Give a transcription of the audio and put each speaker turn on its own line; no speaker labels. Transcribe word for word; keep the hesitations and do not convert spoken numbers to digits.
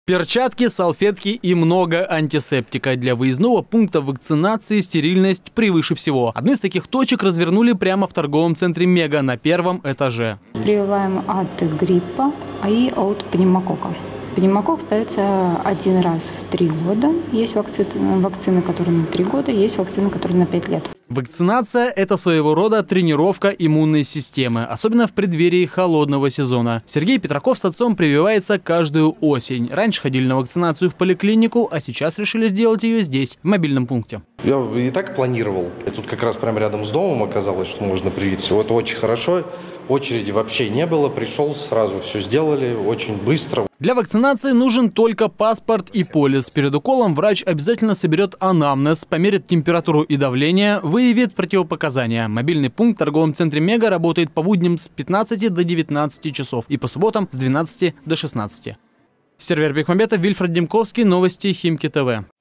Перчатки, салфетки и много антисептика. Для выездного пункта вакцинации стерильность превыше всего. Одну из таких точек развернули прямо в торговом центре «Мега» на первом этаже.
Прививаем от гриппа и от пневмокока. Пневмокок ставится один раз в три года. Есть вакцины, вакцины, которые на три года, есть вакцины, которые на пять лет.
Вакцинация – это своего рода тренировка иммунной системы, особенно в преддверии холодного сезона. Сергей Петраков с отцом прививается каждую осень. Раньше ходили на вакцинацию в поликлинику, а сейчас решили сделать ее здесь, в мобильном пункте.
Я и так планировал. И тут как раз прямо рядом с домом оказалось, что можно привиться. Вот очень хорошо. Очереди вообще не было. Пришел, сразу все сделали, очень быстро.
Для вакцинации нужен только паспорт и полис. Перед уколом врач обязательно соберет анамнез, померит температуру и давление, выявит противопоказания. Мобильный пункт в торговом центре «Мега» работает по будням с пятнадцати до девятнадцати часов и по субботам с двенадцати до шестнадцати. Сервер Бекмамбетов, Вильфред Демковский, новости Химки ТВ.